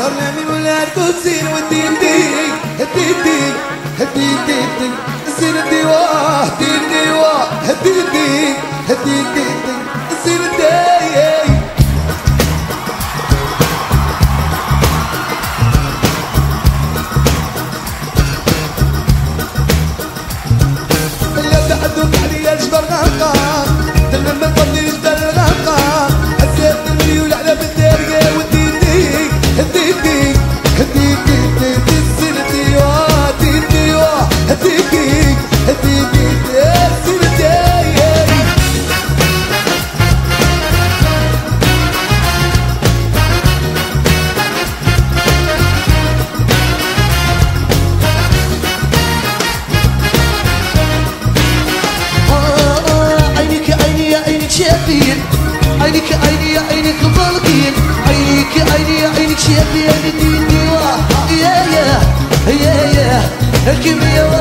صرنا من ولاد قدسين وديدي هديدي هديدي سيدي واه ديدي واه هديدي هديدي سيدي لا تعدوك عليا الجبر غرقان دلنا ما تفضليش بالغرقان حسيت المليون على بالدارية وديدي هديدي هديدي هديدي سيدي واه هديدي واه هديدي هديدي سيدي شايفين عينك عيني عينك ضالقين عينك عيني عينك شايفين ديني واه يا الكيمياء